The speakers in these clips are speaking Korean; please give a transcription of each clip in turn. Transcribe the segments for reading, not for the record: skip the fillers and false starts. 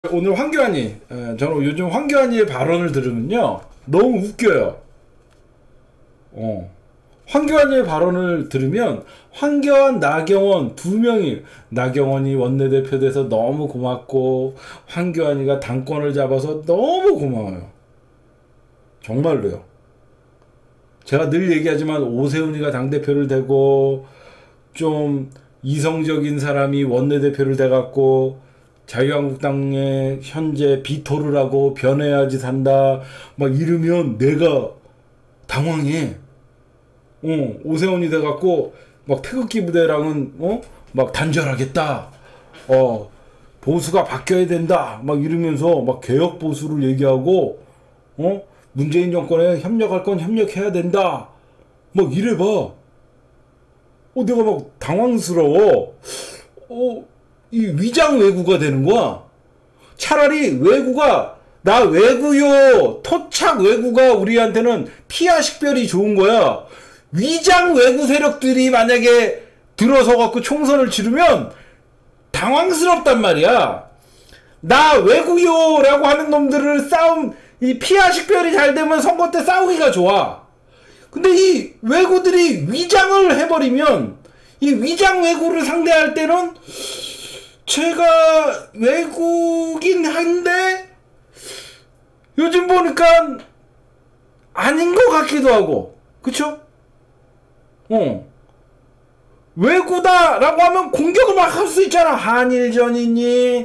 오늘 황교안이, 저는 요즘 황교안이의 발언을 들으면요 너무 웃겨요. 황교안이의 발언을 들으면 황교안, 나경원 두 명이, 나경원이 원내대표 돼서 너무 고맙고 황교안이가 당권을 잡아서 너무 고마워요. 정말로요. 제가 늘 얘기하지만 오세훈이가 당대표를 되고 좀 이성적인 사람이 원내대표를 돼갖고 자유한국당에 현재 비토를 하고 변해야지 산다 막 이러면 내가 당황해. 오세훈이 돼갖고 막 태극기 부대랑은 막 단절하겠다. 보수가 바뀌어야 된다. 막 이러면서 막 개혁 보수를 얘기하고 문재인 정권에 협력할 건 협력해야 된다. 막 이래봐. 내가 막 당황스러워. 이 위장 왜구가 되는 거야. 차라리 왜구가, 나 왜구요, 토착 왜구가 우리한테는 피하 식별이 좋은 거야. 위장 왜구 세력들이 만약에 들어서 갖고 총선을 치르면 당황스럽단 말이야. 나 왜구요 라고 하는 놈들을 이 피하 식별이 잘 되면 선거 때 싸우기가 좋아. 근데 이 왜구들이 위장을 해버리면, 이 위장 왜구를 상대할 때는 제가 외국인 한데 요즘 보니까 아닌 것 같기도 하고, 그쵸? 외구다 라고 하면 공격을 막 할 수 있잖아. 한일전이니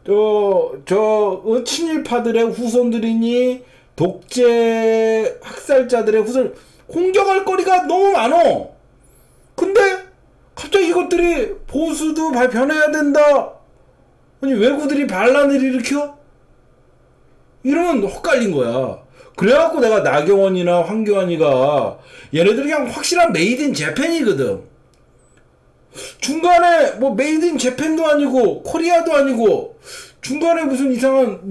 친일파들의 후손들이니 독재 학살자들의 후손, 공격할 거리가 너무 많어. 근데 갑자기 이것들이 보수도 변해야 된다. 아니 왜구들이 반란을 일으켜? 이러면 헛갈린 거야. 그래갖고 내가 나경원이나 황교안이가 얘네들이 그냥 확실한 메이드 인 재팬이거든. 중간에 뭐 메이드 인 재팬도 아니고 코리아도 아니고 중간에 무슨 이상한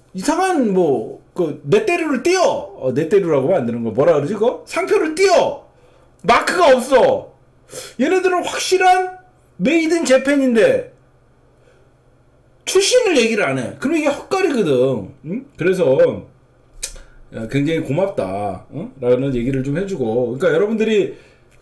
넷대류를 띄어. 넷대류라고 만드는 거 뭐라 그러지 그거? 상표를 띄어. 마크가 없어. 얘네들은 확실한 메이드 인 재팬인데 출신을 얘기를 안 해. 그럼 이게 헛갈리거든. 응? 그래서 굉장히 고맙다 라는 얘기를 좀 해주고, 그러니까 여러분들이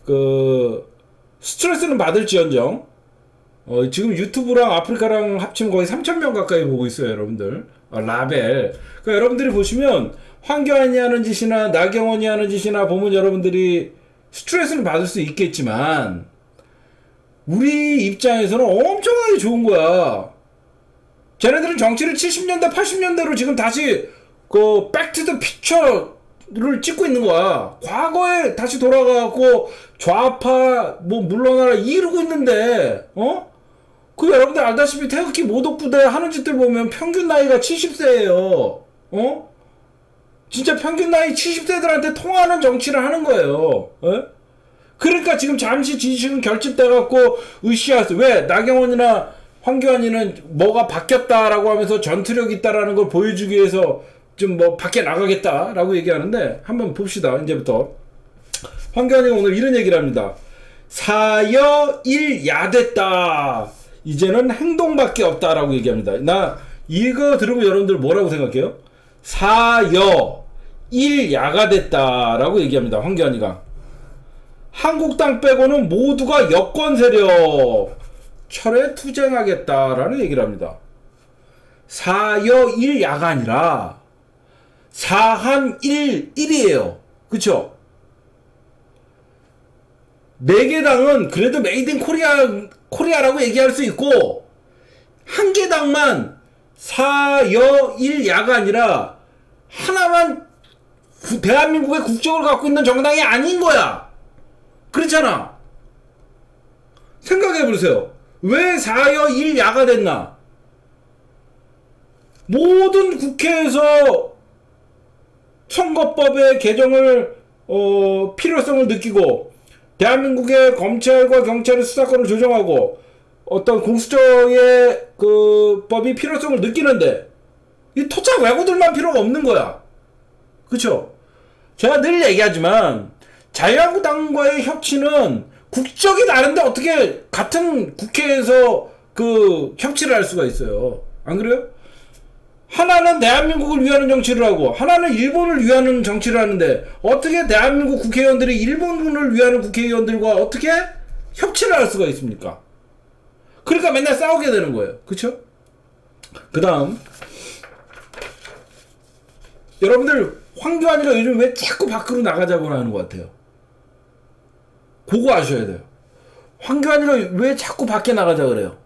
스트레스는 받을지언정 지금 유튜브랑 아프리카랑 합치면 거의 3,000명 가까이 보고 있어요 여러분들. 라벨. 그러니까 여러분들이 보시면 황교안이 하는 짓이나 나경원이 하는 짓이나 보면 여러분들이 스트레스는 받을 수 있겠지만 우리 입장에서는 엄청나게 좋은 거야. 쟤네들은 정치를 70년대 80년대로 지금 다시 백투 더 피처를 찍고 있는 거야. 과거에 다시 돌아가고 좌파 물러나라 이러고 있는데 여러분들 알다시피 태극기 모독부대 하는 짓들 보면 평균 나이가 70세예요. 진짜 평균 나이 70세들한테 통하는 정치를 하는 거예요. 그러니까 지금 잠시 지지층 결집돼갖고 으쌰했어. 왜? 나경원이나 황교안이는 뭐가 바뀌었다라고 하면서 전투력 있다라는 걸 보여주기 위해서 좀 밖에 나가겠다라고 얘기하는데, 한번 봅시다. 이제부터 황교안이가 오늘 이런 얘기를 합니다. 사여일야됐다. 이제는 행동밖에 없다라고 얘기합니다. 나 이거 들으면 여러분들 뭐라고 생각해요? 사여일야가 됐다라고 얘기합니다. 황교안이가. 한국당 빼고는 모두가 여권 세력 철에 투쟁하겠다라는 얘기를 합니다. 사여일야가 아니라 사한일일이에요. 그쵸? 4개 당은 그래도 메이드 인 코리아라고 얘기할 수 있고, 한 개 당만 사여일야가 아니라 하나만 대한민국의 국적을 갖고 있는 정당이 아닌 거야. 그렇잖아. 생각해보세요. 왜 사여일야가 됐나? 모든 국회에서 선거법의 개정을 필요성을 느끼고, 대한민국의 검찰과 경찰의 수사권을 조정하고 어떤 공수처의 법이 필요성을 느끼는데 이 토착 왜구들만 필요가 없는 거야. 그쵸? 제가 늘 얘기하지만 자유한국당과의 협치는 국적이 다른데 어떻게 같은 국회에서 협치를 할 수가 있어요. 안 그래요? 하나는 대한민국을 위하는 정치를 하고 하나는 일본을 위하는 정치를 하는데 어떻게 대한민국 국회의원들이 일본을 위하는 국회의원들과 어떻게 협치를 할 수가 있습니까? 그러니까 맨날 싸우게 되는 거예요. 그쵸? 그 다음 여러분들 황교안이가 요즘 왜 자꾸 밖으로 나가자고 하는 것 같아요? 그거 아셔야 돼요. 황교안이가 왜 자꾸 밖에 나가자 그래요?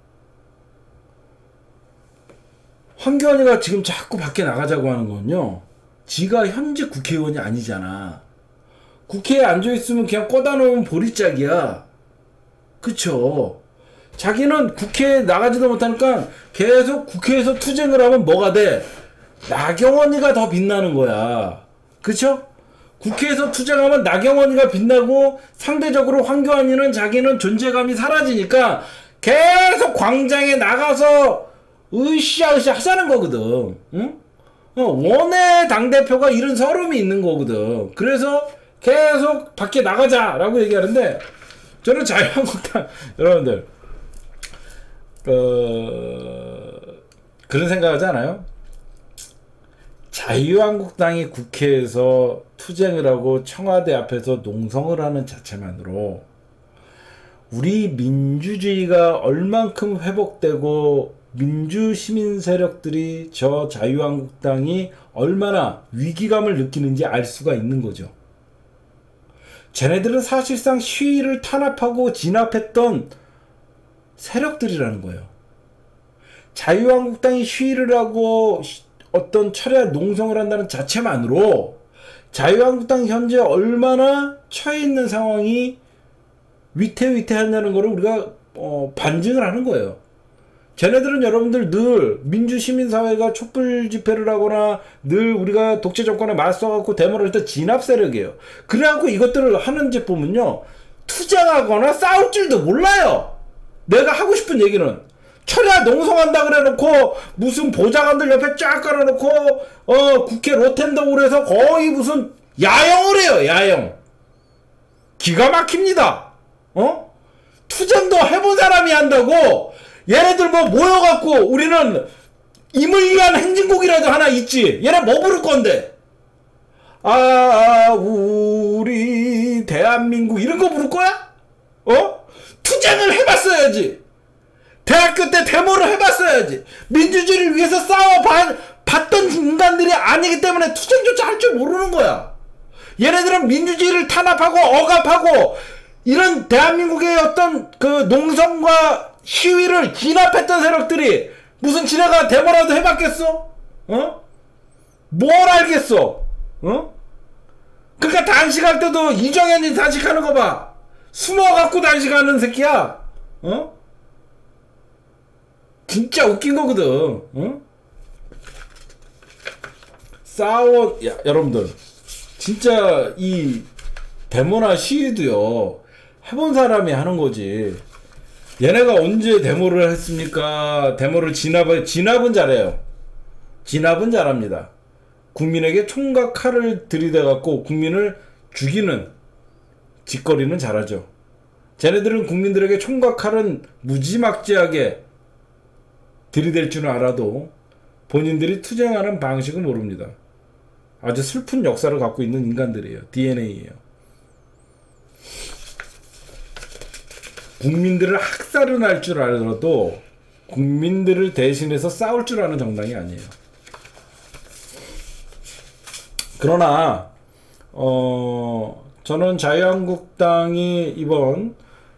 황교안이가 지금 자꾸 밖에 나가자고 하는 건요, 지가 현직 국회의원이 아니잖아. 국회에 앉아있으면 그냥 꽂아 놓으면 보리짝이야. 그쵸? 자기는 국회에 나가지도 못하니까 계속 국회에서 투쟁을 하면 뭐가 돼? 나경원이가 더 빛나는 거야. 그쵸? 국회에서 투쟁하면 나경원이가 빛나고 상대적으로 황교안이는 자기는 존재감이 사라지니까 계속 광장에 나가서 으쌰으쌰 하자는 거거든. 응? 원외 당대표가 이런 서름이 있는 거거든. 그래서 계속 밖에 나가자라고 얘기하는데 저는 자유한국당 여러분들 그런 생각하지 않아요? 자유한국당이 국회에서 투쟁을 하고 청와대 앞에서 농성을 하는 자체만으로 우리 민주주의가 얼만큼 회복되고 민주시민 세력들이 저 자유한국당이 얼마나 위기감을 느끼는지 알 수가 있는 거죠. 쟤네들은 사실상 시위를 탄압하고 진압했던 세력들이라는 거예요. 자유한국당이 시위를 하고 어떤 철야 농성을 한다는 자체만으로 자유한국당 현재 얼마나 처해 있는 상황이 위태위태하냐는 것을 우리가 반증을 하는 거예요. 쟤네들은 여러분들 늘 민주시민사회가 촛불 집회를 하거나 늘 우리가 독재 정권에 맞서갖고 데모를 할 때 진압 세력이에요. 그래갖고 이것들을 하는지 보면요, 투쟁하거나 싸울 줄도 몰라요. 내가 하고 싶은 얘기는 철야 농성한다 그래놓고 무슨 보좌관들 옆에 쫙 깔아놓고 국회 로텐덤홀에서 거의 무슨 야영을 해요. 야영. 기가 막힙니다. 투쟁도 해본 사람이 한다고 얘네들 뭐 모여갖고 우리는 임을 위한 행진곡이라도 하나 있지. 얘네 뭐 부를 건데? 우리 대한민국 이런 거 부를 거야? 투쟁을 해봤어야지. 대학교 때 데모를 해봤어야지. 민주주의를 위해서 싸워봤던 인간들이 아니기 때문에 투쟁조차 할 줄 모르는 거야. 얘네들은 민주주의를 탄압하고 억압하고 이런 대한민국의 어떤 그 농성과 시위를 진압했던 세력들이 무슨 지네가 데모라도 해봤겠어? 뭘 알겠어? 그러니까 단식할 때도 이정현이 단식하는 거 봐. 숨어갖고 단식하는 새끼야. 진짜 웃긴 거거든. 여러분들 진짜 이 데모나 시위도요, 해본 사람이 하는 거지. 얘네가 언제 데모를 했습니까? 데모를 진압은 잘해요. 진압은 잘합니다. 국민에게 총과 칼을 들이대갖고 국민을 죽이는 짓거리는 잘하죠. 쟤네들은 국민들에게 총과 칼은 무지막지하게 들이댈 줄은 알아도 본인들이 투쟁하는 방식은 모릅니다. 아주 슬픈 역사를 갖고 있는 인간들이에요. DNA예요. 국민들을 학살은 할 줄 알아도 국민들을 대신해서 싸울 줄 아는 정당이 아니에요. 그러나 저는 자유한국당이 이번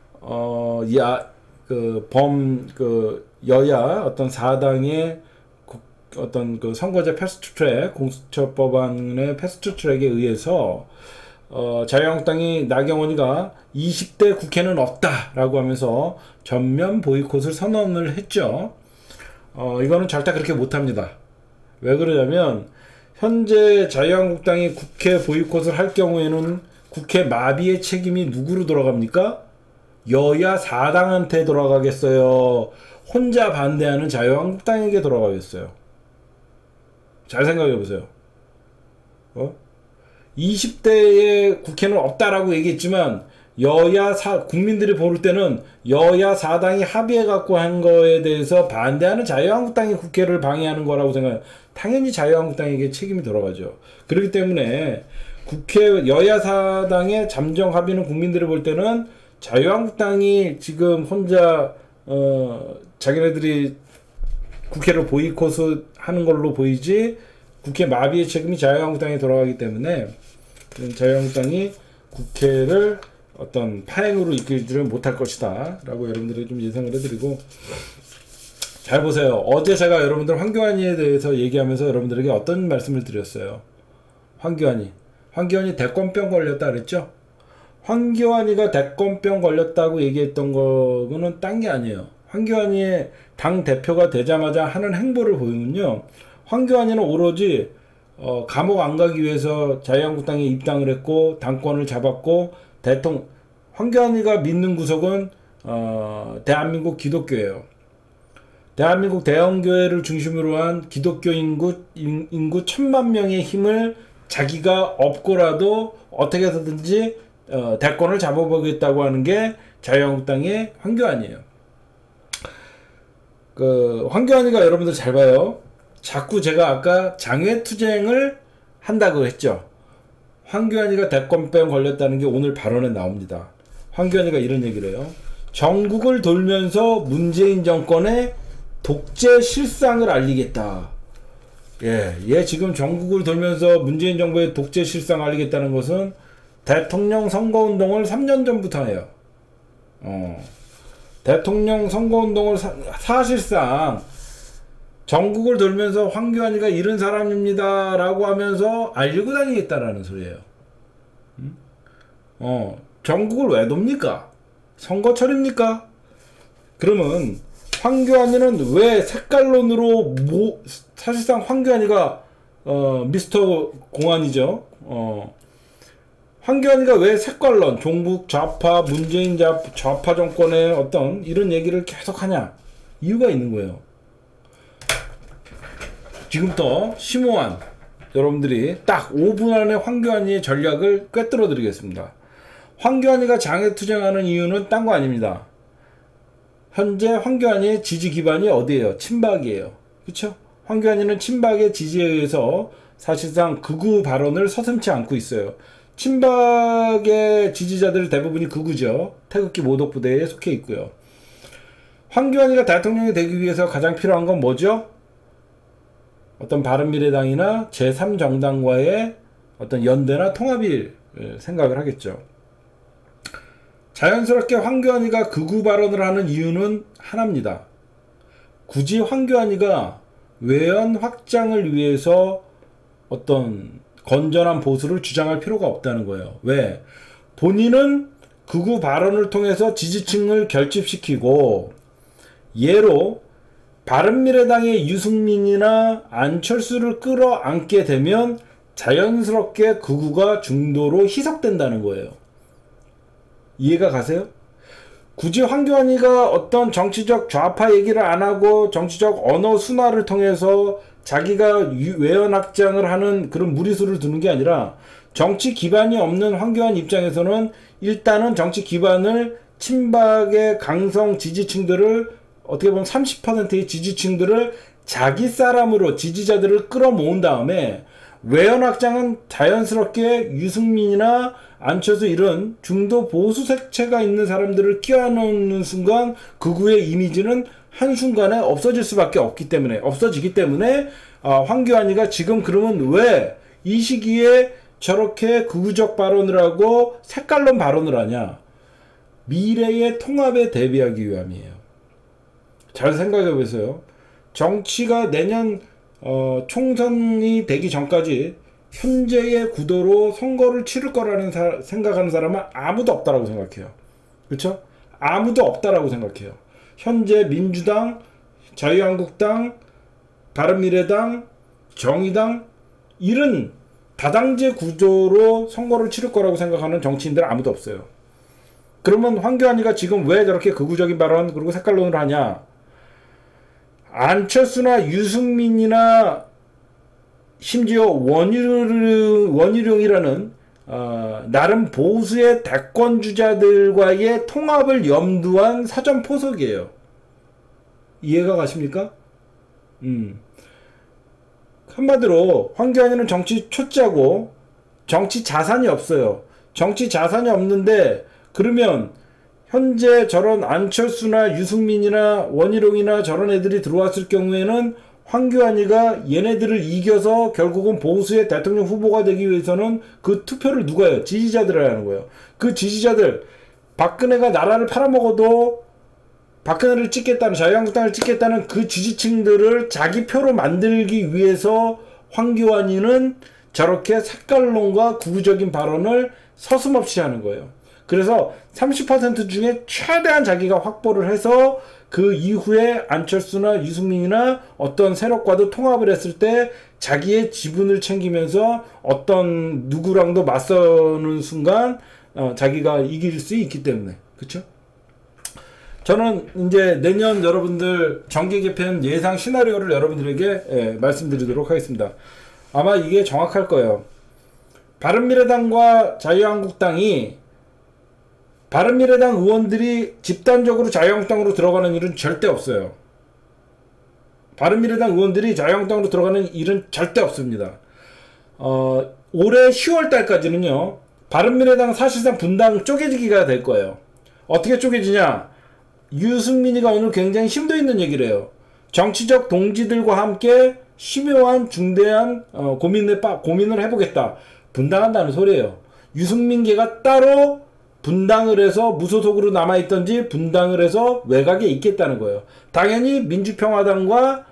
여야 어떤 사당의 어떤 그 선거제 패스트트랙 공수처법안의 패스트트랙에 의해서 자유한국당이 나경원이가 20대 국회는 없다라고 하면서 전면 보이콧을 선언을 했죠. 이거는 절대 그렇게 못합니다. 왜 그러냐면 현재 자유한국당이 국회 보이콧을 할 경우에는 국회 마비의 책임이 누구로 돌아갑니까? 여야 4당한테 돌아가겠어요? 혼자 반대하는 자유한국당에게 돌아가겠어요? 잘 생각해 보세요. 20대의 국회는 없다라고 얘기했지만 국민들이 볼 때는 여야 사당이 합의해 갖고 한 거에 대해서 반대하는 자유한국당이 국회를 방해하는 거라고 생각해요. 당연히 자유한국당에게 책임이 돌아가죠. 그렇기 때문에 국회 여야 사당의 잠정 합의는 국민들이 볼 때는 자유한국당이 지금 혼자 자기네들이 국회를 보이콧 하는 걸로 보이지, 국회 마비의 책임이 자유한국당에 돌아가기 때문에 자유한국당이 국회를 어떤 파행으로 이끌지를 못할 것이다 라고 여러분들이 좀 예상을 해드리고, 잘 보세요. 어제 제가 여러분들 황교안이에 대해서 얘기하면서 여러분들에게 어떤 말씀을 드렸어요. 황교안이 대권병 걸렸다 그랬죠. 황교안이가 대권병 걸렸다고 얘기했던 거는 딴 게 아니에요. 황교안이의 당 대표가 되자마자 하는 행보를 보면요, 황교안이는 오로지 감옥 안 가기 위해서 자유한국당에 입당을 했고 당권을 잡았고, 황교안이가 믿는 구석은 대한민국 기독교예요. 대한민국 대형교회를 중심으로 한 기독교 인구 1000만 명의 힘을 자기가 업고라도 어떻게 해서든지 대권을 잡아보겠다고 하는 게 자유한국당의 황교안이에요. 황교안이가 여러분들 잘 봐요. 자꾸 제가 아까 장외투쟁을 한다고 했죠. 황교안이가 대권병 걸렸다는 게 오늘 발언에 나옵니다. 황교안이가 이런 얘기를 해요. 전국을 돌면서 문재인 정권의 독재 실상을 알리겠다. 얘 지금 전국을 돌면서 문재인 정부의 독재 실상을 알리겠다는 것은 대통령 선거운동을 3년 전부터 해요. 대통령 선거운동을 사실상 전국을 돌면서 황교안이가 이런 사람입니다 라고 하면서 알리고 다니겠다라는 소리예요. 전국을 왜 돕니까? 선거철입니까? 그러면 황교안이는 왜 색깔론으로 사실상 황교안이가 미스터 공안이죠. 황교안이가 왜 색깔론, 종북 좌파, 문재인 좌파 정권의 어떤 이런 얘기를 계속 하냐? 이유가 있는 거예요. 지금부터 심오한 여러분들이 딱 5분 안에 황교안이의 전략을 꿰뚫어 드리겠습니다. 황교안이가 장외투쟁하는 이유는 딴 거 아닙니다. 현재 황교안이의 지지 기반이 어디예요? 친박이에요. 그쵸? 황교안이는 친박의 지지에 의해서 사실상 극우 발언을 서슴지 않고 있어요. 친박의 지지자들 대부분이 극우죠. 태극기 모독부대에 속해 있고요. 황교안이가 대통령이 되기 위해서 가장 필요한 건 뭐죠? 어떤 바른미래당이나 제3정당과의 어떤 연대나 통합일 생각을 하겠죠. 자연스럽게 황교안이가 극우 발언을 하는 이유는 하나입니다. 굳이 황교안이가 외연 확장을 위해서 어떤 건전한 보수를 주장할 필요가 없다는 거예요. 왜? 본인은 극우 발언을 통해서 지지층을 결집시키고, 예로 바른미래당의 유승민이나 안철수를 끌어안게 되면 자연스럽게 극우가 중도로 희석된다는 거예요. 이해가 가세요? 굳이 황교안이가 어떤 정치적 좌파 얘기를 안 하고 정치적 언어 순화를 통해서 자기가 외연 확장을 하는 그런 무리수를 두는 게 아니라, 정치 기반이 없는 황교안 입장에서는 일단은 정치 기반을 친박의 강성 지지층들을, 어떻게 보면 30%의 지지층들을 자기 사람으로 지지자들을 끌어모은 다음에, 외연 확장은 자연스럽게 유승민이나 안철수 이런 중도 보수 색채가 있는 사람들을 끼워넣는 순간 극우의 이미지는 한순간에 없어지기 때문에 황교안이가 지금 그러면 왜 이 시기에 저렇게 극우적 발언을 하고 색깔론 발언을 하냐? 미래의 통합에 대비하기 위함이에요. 잘 생각해 보세요. 정치가 내년 총선이 되기 전까지 현재의 구도로 선거를 치를 거라는 생각하는 사람은 아무도 없다라고 생각해요. 그렇죠? 아무도 없다라고 생각해요. 현재 민주당, 자유한국당, 바른미래당, 정의당 이런 다당제 구조로 선거를 치를 거라고 생각하는 정치인들은 아무도 없어요. 그러면 황교안이가 지금 왜 저렇게 극우적인 발언 그리고 색깔론을 하냐? 안철수나 유승민이나 심지어 원희룡이라는 나름 보수의 대권 주자들과의 통합을 염두한 사전 포석이에요. 이해가 가십니까? 한마디로 황교안이는 정치 초짜고 정치 자산이 없어요. 정치 자산이 없는데 그러면 현재 저런 안철수나 유승민이나 원희룡이나 저런 애들이 들어왔을 경우에는 황교안이가 얘네들을 이겨서 결국은 보수의 대통령 후보가 되기 위해서는 그 투표를 누가 해요? 지지자들을 하는 거예요. 그 지지자들, 박근혜가 나라를 팔아먹어도 박근혜를 찍겠다는, 자유한국당을 찍겠다는 그 지지층들을 자기 표로 만들기 위해서 황교안이는 저렇게 색깔론과 구구적인 발언을 서슴없이 하는 거예요. 그래서 30% 중에 최대한 자기가 확보를 해서 그 이후에 안철수나 유승민이나 어떤 세력과도 통합을 했을 때 자기의 지분을 챙기면서 어떤 누구랑도 맞서는 순간 자기가 이길 수 있기 때문에. 그쵸? 저는 이제 내년 여러분들 정계 개편 예상 시나리오를 여러분들에게 말씀드리도록 하겠습니다. 아마 이게 정확할 거예요. 바른미래당과 자유한국당이 바른미래당 의원들이 집단적으로 자유한국당으로 들어가는 일은 절대 없어요. 바른미래당 의원들이 자유한국당으로 들어가는 일은 절대 없습니다. 올해 10월 달까지는요. 바른미래당 사실상 분당 쪼개지기가 될 거예요. 어떻게 쪼개지냐? 유승민이가 오늘 굉장히 심도 있는 얘기를 해요. 정치적 동지들과 함께 심오한 중대한 고민을 해보겠다. 분당한다는 소리예요. 유승민계가 따로 분당을 해서 무소속으로 남아있던지 분당을 해서 외곽에 있겠다는 거예요. 당연히 민주평화당과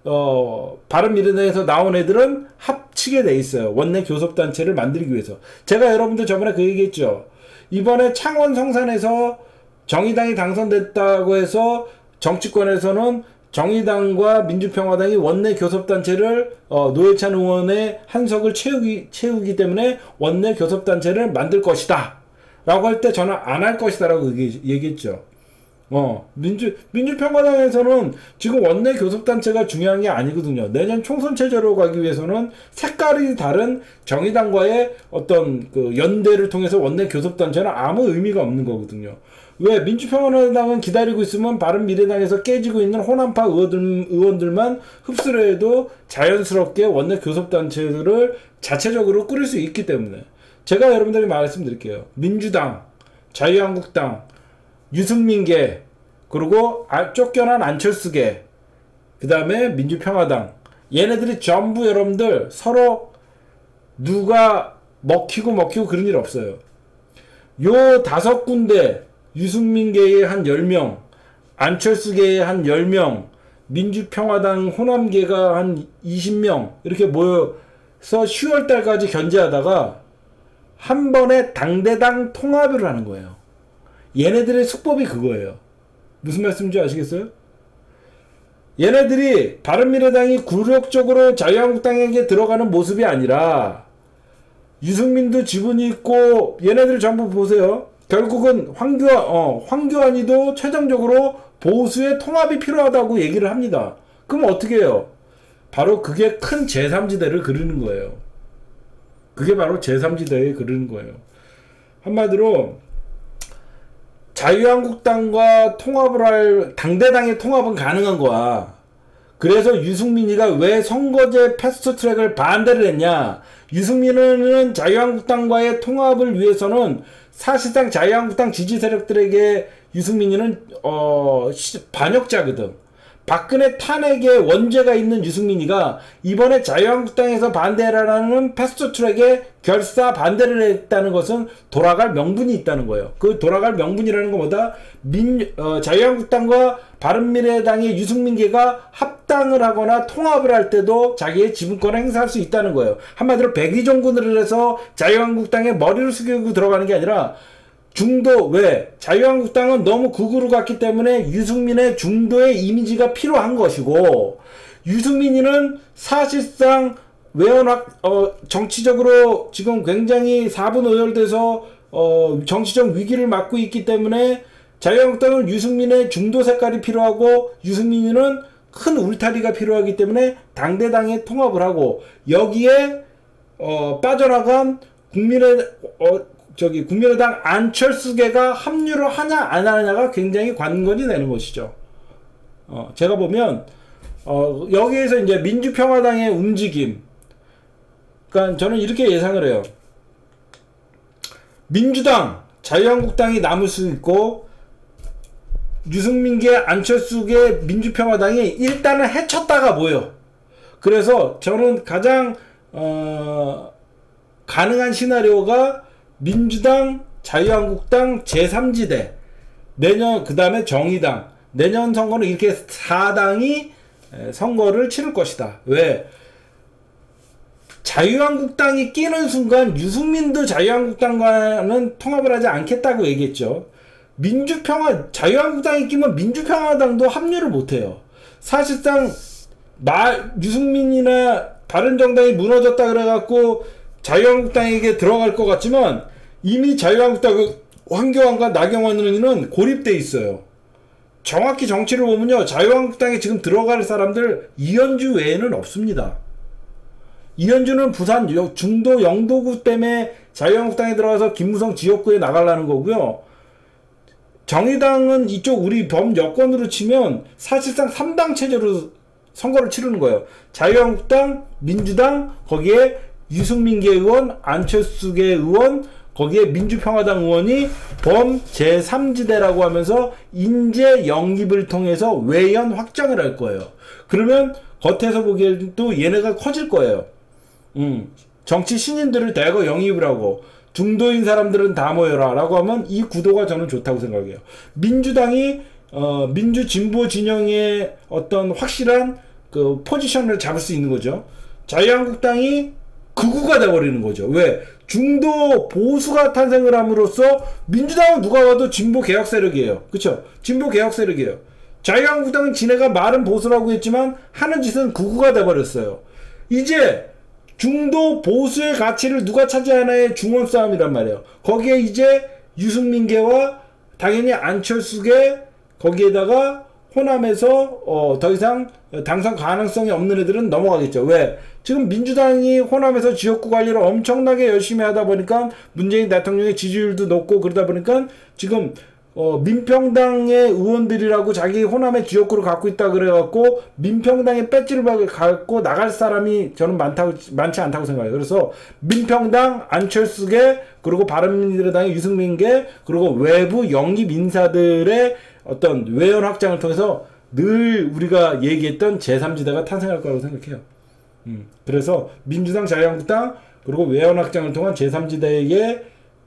바른미래당에서 나온 애들은 합치게 돼 있어요. 원내 교섭단체를 만들기 위해서. 제가 여러분들 저번에 그 얘기했죠. 이번에 창원 성산에서 정의당이 당선됐다고 해서 정치권에서는 정의당과 민주평화당이 원내 교섭단체를 노회찬 의원의 한석을 채우기 때문에 원내 교섭단체를 만들 것이다 라고 할 때 저는 안 할 것이다 라고 얘기했죠. 민주평화당에서는 지금 원내 교섭단체가 중요한 게 아니거든요. 내년 총선 체제로 가기 위해서는 색깔이 다른 정의당과의 어떤 그 연대를 통해서 원내 교섭단체는 아무 의미가 없는 거거든요. 왜? 민주평화당은 기다리고 있으면 바른미래당에서 깨지고 있는 호남파 의원들만 흡수를 해도 자연스럽게 원내 교섭단체들을 자체적으로 꾸릴 수 있기 때문에. 제가 여러분들에게 말씀드릴게요. 민주당, 자유한국당, 유승민계, 그리고 쫓겨난 안철수계, 그 다음에 민주평화당, 얘네들이 전부 여러분들 서로 누가 먹히고 그런 일 없어요. 요 5군데, 유승민계의 한 10명, 안철수계의 한 10명, 민주평화당 호남계가 한 20명 이렇게 모여서 10월달까지 견제하다가 한 번에 당대당 통합을 하는 거예요. 얘네들의 수법이 그거예요. 무슨 말씀인지 아시겠어요? 얘네들이 바른미래당이 굴욕적으로 자유한국당에게 들어가는 모습이 아니라 유승민도 지분이 있고 얘네들 전부 보세요. 결국은 황교안이도 최종적으로 보수의 통합이 필요하다고 얘기를 합니다. 그럼 어떻게 해요? 바로 그게 큰 제3지대를 그리는 거예요. 그게 바로 제3지대에 그리는 거예요. 한마디로 자유한국당과 통합을 할 당대당의 통합은 가능한 거야. 그래서 유승민이가 왜 선거제 패스트트랙을 반대를 했냐? 유승민은 자유한국당과의 통합을 위해서는 사실상 자유한국당 지지 세력들에게 유승민이는 반역자거든. 박근혜 탄핵의 원죄가 있는 유승민이가 이번에 자유한국당에서 반대라는 패스트트랙에 결사 반대를 했다는 것은 돌아갈 명분이 있다는 거예요. 그 돌아갈 명분이라는 것보다 자유한국당과 바른미래당의 유승민계가 합당을 하거나 통합을 할 때도 자기의 지분권을 행사할 수 있다는 거예요. 한마디로 백의종군을 해서 자유한국당에 머리를 숙이고 들어가는 게 아니라 중도, 왜? 자유한국당은 너무 극으로 갔기 때문에 유승민의 중도의 이미지가 필요한 것이고, 유승민이는 사실상 정치적으로 지금 굉장히 4분 오열돼서 정치적 위기를 맞고 있기 때문에 자유한국당은 유승민의 중도 색깔이 필요하고, 유승민이는 큰 울타리가 필요하기 때문에 당대당에 통합을 하고, 여기에 빠져나간 국민의당 안철수계가 합류를 하냐 안 하냐가 굉장히 관건이 되는 것이죠. 제가 보면 여기에서 이제 민주평화당의 움직임, 그러니까 저는 이렇게 예상을 해요. 민주당, 자유한국당이 남을 수 있고 유승민계, 안철수계, 민주평화당이 일단은 해쳤다가 모여. 그래서 저는 가장 가능한 시나리오가 민주당, 자유한국당, 제3지대, 내년 그 다음에 정의당, 내년 선거는 이렇게 4당이 선거를 치를 것이다. 왜? 자유한국당이 끼는 순간 유승민도 자유한국당과는 통합을 하지 않겠다고 얘기했죠. 자유한국당이 끼면 민주평화당도 합류를 못해요. 사실상 유승민이나 바른정당이 무너졌다 그래갖고 자유한국당에게 들어갈 것 같지만 이미 자유한국당 황교안과 나경원 의원은 고립돼 있어요. 정확히 정치를 보면요, 자유한국당에 지금 들어갈 사람들 이현주 외에는 없습니다. 이현주는 부산 중도 영도구 때문에 자유한국당에 들어가서 김무성 지역구에 나가려는 거고요. 정의당은 이쪽 우리 범여권으로 치면 사실상 3당 체제로 선거를 치르는 거예요. 자유한국당, 민주당, 거기에 유승민계 의원, 안철수계 의원, 거기에 민주평화당 의원이 범 제3지대라고 하면서 인재 영입을 통해서 외연 확장을 할 거예요. 그러면 겉에서 보기에도 얘네가 커질 거예요. 정치 신인들을 대거 영입을 하고 중도인 사람들은 다 모여라 라고 하면 이 구도가 저는 좋다고 생각해요. 민주당이 민주 진보 진영의 어떤 확실한 그 포지션을 잡을 수 있는 거죠. 자유한국당이 극우가 돼버리는 거죠. 왜? 중도 보수가 탄생을 함으로써 민주당은 누가 봐도 진보 개혁 세력이에요. 그쵸? 진보 개혁 세력이에요. 자유한국당은 지네가 말은 보수라고 했지만 하는 짓은 극우가 돼버렸어요. 이제 중도 보수의 가치를 누가 차지하나의 중원 싸움이란 말이에요. 거기에 이제 유승민계와 당연히 안철수계, 거기에다가 호남에서 더 이상 당선 가능성이 없는 애들은 넘어가겠죠. 왜? 지금 민주당이 호남에서 지역구 관리를 엄청나게 열심히 하다 보니까 문재인 대통령의 지지율도 높고 그러다 보니까 지금 민평당의 의원들이라고 자기 호남의 지역구를 갖고 있다 그래갖고 민평당의 배지를 갖고 나갈 사람이 저는 많지 않다고 생각해요. 그래서 민평당, 안철수계, 그리고 바른미래당의 유승민계, 그리고 외부 영입 인사들의 어떤 외연 확장을 통해서 늘 우리가 얘기했던 제3지대가 탄생할 거라고 생각해요. 그래서 민주당, 자유한국당, 그리고 외연 확장을 통한 제3지대의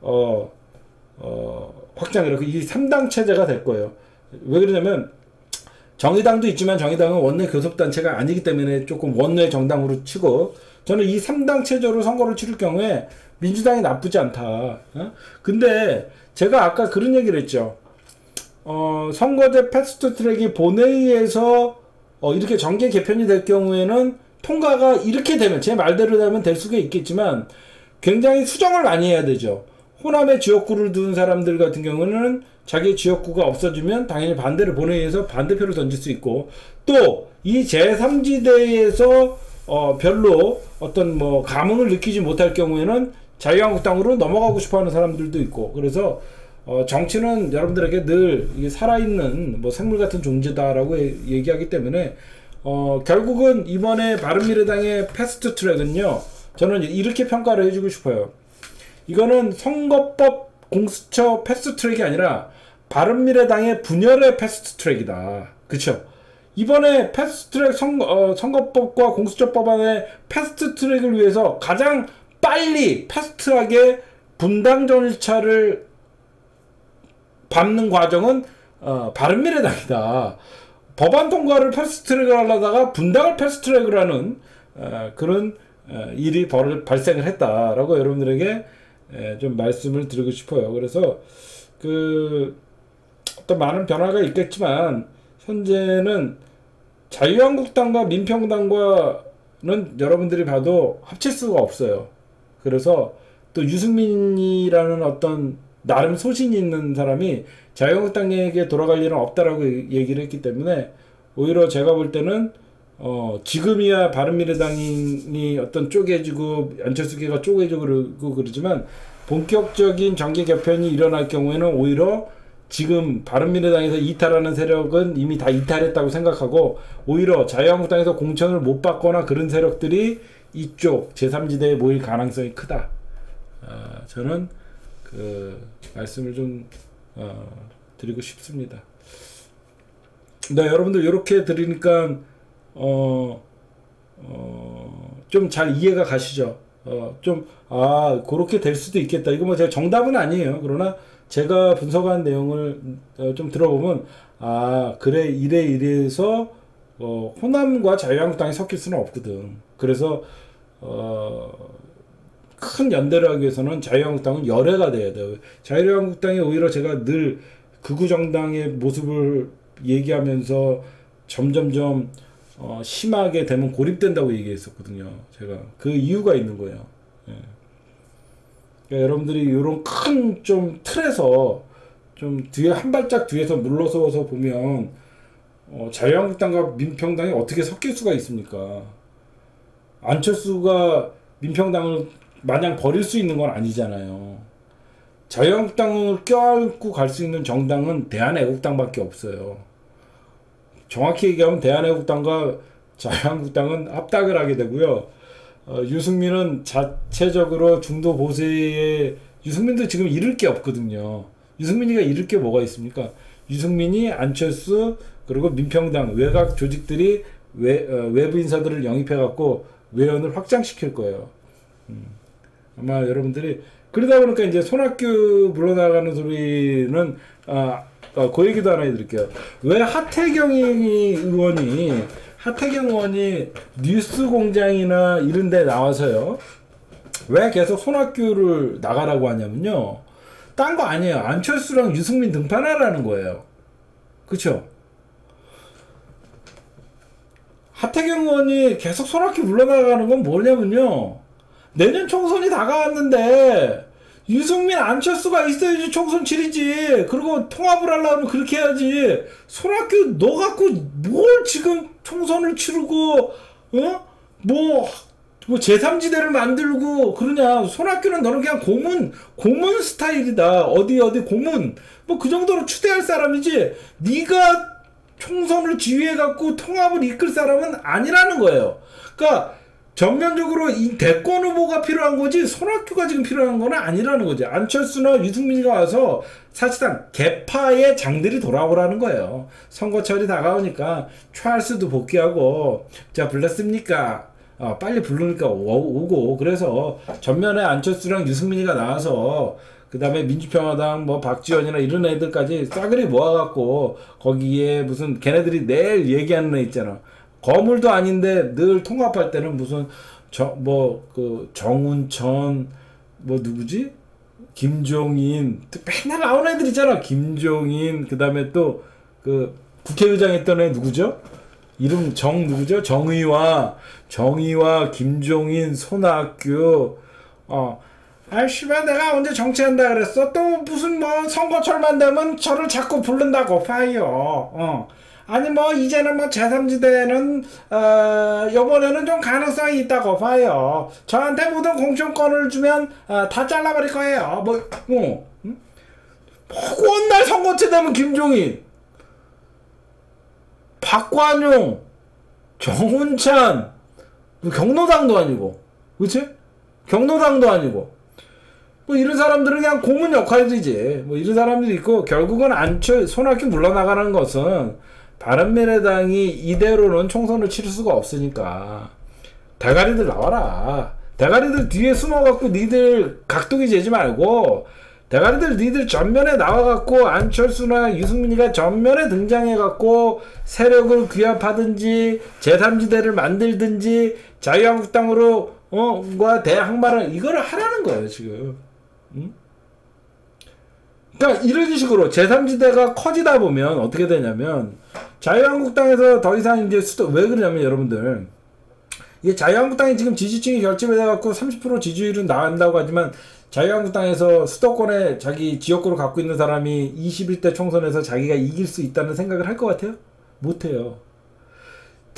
확장이라고 이 3당 체제가 될 거예요. 왜 그러냐면 정의당도 있지만 정의당은 원내 교섭단체가 아니기 때문에 조금 원내 정당으로 치고 저는 이 3당 체제로 선거를 치를 경우에 민주당이 나쁘지 않다. 근데 제가 아까 그런 얘기를 했죠. 선거제 패스트트랙이 본회의에서 이렇게 정계 개편이 될 경우에는 통과가 이렇게 되면 제 말대로 되면 될 수가 있겠지만 굉장히 수정을 많이 해야 되죠. 호남에 지역구를 둔 사람들 같은 경우는 자기 지역구가 없어지면 당연히 반대를 본회의에서 반대표를 던질 수 있고 또 이 제3지대에서 별로 어떤 뭐 감흥을 느끼지 못할 경우에는 자유한국당으로 넘어가고 싶어하는 사람들도 있고 그래서 정치는 여러분들에게 늘 이게 살아있는 뭐 생물 같은 존재다라고 얘기하기 때문에 결국은 이번에 바른미래당의 패스트트랙은요 저는 이렇게 평가를 해주고 싶어요. 이거는 선거법 공수처 패스트트랙이 아니라 바른미래당의 분열의 패스트트랙이다. 그쵸? 이번에 패스트트랙 선거법과 공수처 법안의 패스트트랙을 위해서 가장 빨리 패스트하게 분당 절차를 밟는 과정은 바른미래당이다. 법안 통과를 패스트트랙을 하려다가 분당을 패스트트랙을 하는 그런 일이 발생을 했다라고 여러분들에게 좀 말씀을 드리고 싶어요. 그래서 어떤 많은 변화가 있겠지만 현재는 자유한국당과 민평당과는 여러분들이 봐도 합칠 수가 없어요. 그래서 또 유승민이라는 어떤 나름 소신이 있는 사람이 자유한국당에게 돌아갈 일은 없다라고 얘기를 했기 때문에 오히려 제가 볼 때는 지금이야 바른미래당이 어떤 쪼개지고 안철수계가 쪼개지고 그러고 그러지만 본격적인 정계 개편이 일어날 경우에는 오히려 지금 바른미래당에서 이탈하는 세력은 이미 다 이탈했다고 생각하고 오히려 자유한국당에서 공천을 못 받거나 그런 세력들이 이쪽 제3지대에 모일 가능성이 크다. 저는 그 말씀을 좀 드리고 싶습니다. 네, 여러분들 이렇게 드리니까 좀 잘 이해가 가시죠? 그렇게 될 수도 있겠다. 이거 뭐 제가 정답은 아니에요. 그러나 제가 분석한 내용을 좀 들어보면, 그래, 이래서, 호남과 자유한국당이 섞일 수는 없거든. 그래서, 큰 연대를 하기 위해서는 자유한국당은 열애가 돼야 돼요. 자유한국당이 오히려 제가 늘 극우정당의 모습을 얘기하면서 점점점 심하게 되면 고립된다고 얘기했었거든요. 제가 그 이유가 있는 거예요. 예. 그러니까 여러분들이 이런 큰 좀 틀에서 좀 뒤에 한 발짝 뒤에서 물러서서 보면 자유한국당과 민평당이 어떻게 섞일 수가 있습니까? 안철수가 민평당을 마냥 버릴 수 있는 건 아니잖아요. 자유한국당을 껴안고 갈 수 있는 정당은 대한애국당밖에 없어요. 정확히 얘기하면 대한애국당과 자유한국당은 합당을 하게 되고요. 유승민은 자체적으로 중도 보수에 유승민도 지금 잃을 게 없거든요. 유승민이가 잃을 게 뭐가 있습니까? 유승민이 안철수 그리고 민평당 외곽 조직들이 외부 인사들을 영입해갖고 외연을 확장시킬 거예요. 아마 여러분들이 그러다 보니까 이제 손학규 물러나가는 소리는 그 얘기도 하나 해드릴게요. 왜 하태경 의원이 뉴스공장이나 이런 데 나와서요. 왜 계속 손학규를 나가라고 하냐면요. 딴 거 아니에요. 안철수랑 유승민 등판하라는 거예요. 그쵸? 하태경 의원이 계속 손학규 물러나가는 건 뭐냐면요. 내년 총선이 다가왔는데 유승민 안철수가 있어야지 총선 치르지. 그리고 통합을 하려면 그렇게 해야지. 손학규 너 갖고 뭘 지금 총선을 치르고 뭐 제3지대를 만들고 그러냐. 손학규는 너는 그냥 고문 스타일이다. 어디 고문 뭐 그 정도로 추대할 사람이지 네가 총선을 지휘해갖고 통합을 이끌 사람은 아니라는 거예요. 그러니까 전면적으로 이 대권 후보가 필요한 거지 손학규가 지금 필요한 건 아니라는 거지. 안철수나 유승민이가 와서 사실상 개파의 장들이 돌아오라는 거예요. 선거철이 다가오니까 찰스도 복귀하고 자 불렀습니까? 빨리 부르니까 오고 그래서 전면에 안철수랑 유승민이가 나와서 그 다음에 민주평화당 뭐 박지원이나 이런 애들까지 싸그리 모아갖고 거기에 무슨 걔네들이 내일 얘기하는 애 있잖아. 거물도 아닌데 늘 통합할 때는 무슨 정운천 뭐 누구지? 김종인 맨날 나오는 애들 있잖아. 김종인 그 다음에 또 그 국회의장 했던 애 누구죠? 이름 누구죠? 정의와 김종인 손학규 씨발 내가 언제 정치한다 그랬어? 또 무슨 뭐 선거철만 되면 저를 자꾸 부른다고 파이요. 아니 뭐 이제는 뭐 제3지대는 요번에는 좀 가능성이 있다고 봐요. 저한테 모든 공천권을 주면 다 잘라버릴 거예요. 원날 선거체 되면 김종인, 박관용, 정운찬, 경로당도 아니고, 그치? 경로당도 아니고, 뭐 이런 사람들은 그냥 고문 역할이지. 뭐 이런 사람들이 있고 결국은 손학규 물러나가는 것은 바른미래당이 이대로는 총선을 치를 수가 없으니까 대가리들 나와라. 대가리들 뒤에 숨어갖고 니들 각도기 재지 말고 대가리들 니들 전면에 나와갖고 안철수나 유승민이가 전면에 등장해갖고 세력을 규합하든지 제3지대를 만들든지 자유한국당으로 과 대항마를 이거를 하라는 거예요 지금. 그러니까 이런 식으로 제3지대가 커지다 보면 어떻게 되냐면 자유한국당에서 더 이상 이제 왜 그러냐면 여러분들 이게 자유한국당이 지금 지지층이 결집해 갖고 30% 지지율은 나간다고 하지만 자유한국당에서 수도권에 자기 지역구를 갖고 있는 사람이 21대 총선에서 자기가 이길 수 있다는 생각을 할 것 같아요? 못해요.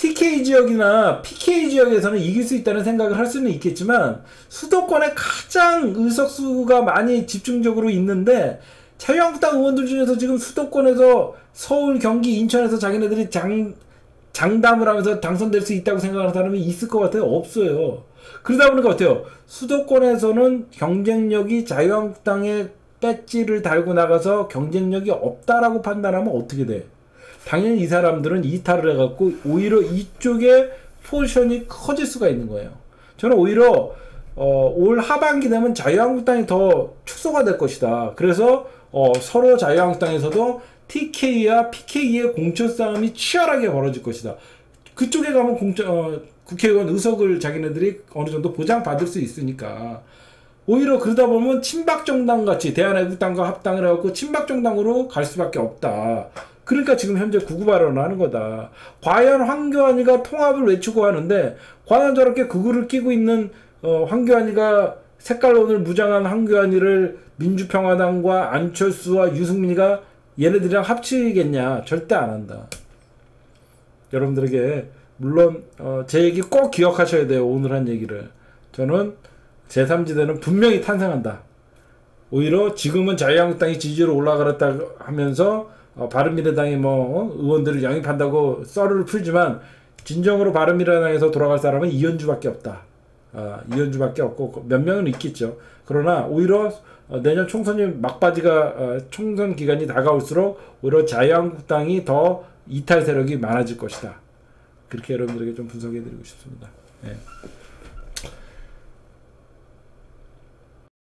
TK 지역이나 PK 지역에서는 이길 수 있다는 생각을 할 수는 있겠지만 수도권에 가장 의석수가 많이 집중적으로 있는데 자유한국당 의원들 중에서 지금 수도권에서 서울, 경기, 인천에서 자기네들이 장담을 하면서 당선될 수 있다고 생각하는 사람이 있을 것 같아요? 없어요. 그러다 보니까 어때요? 수도권에서는 경쟁력이 자유한국당의 배지를 달고 나가서 경쟁력이 없다라고 판단하면 어떻게 돼? 당연히 이 사람들은 이탈을 해갖고 오히려 이쪽에 포지션이 커질 수가 있는 거예요. 저는 오히려 올 하반기 되면 자유한국당이 더 축소가 될 것이다. 그래서 서로 자유한국당에서도 TK와 PK의 공천 싸움이 치열하게 벌어질 것이다. 그쪽에 가면 국회의원 의석을 자기네들이 어느 정도 보장받을 수 있으니까 오히려 그러다 보면 친박정당 같이 대한애국당과 합당을 해갖고 친박정당으로 갈 수밖에 없다. 그러니까 지금 현재 구구 발언을 하는 거다. 과연 황교안이가 통합을 외치고 하는데 과연 저렇게 구구를 끼고 있는 황교안이가 색깔론을 무장한 황교안이를 민주평화당과 안철수와 유승민이가 얘네들이랑 합치겠냐? 절대 안 한다. 여러분들에게 물론 제 얘기 꼭 기억하셔야 돼요. 오늘 한 얘기를. 저는 제3지대는 분명히 탄생한다. 오히려 지금은 자유한국당이 지지율 올라가렸다 하면서 바른미래당이 의원들을 영입한다고 썰을 풀지만 진정으로 바른미래당에서 돌아갈 사람은 이현주밖에 없다. 이현주밖에 없고 몇 명은 있겠죠. 그러나 오히려 내년 총선이 막바지가 총선 기간이 다가올수록 오히려 자유한국당이 더 이탈 세력이 많아질 것이다. 그렇게 여러분들에게 좀 분석해드리고 싶습니다. 네.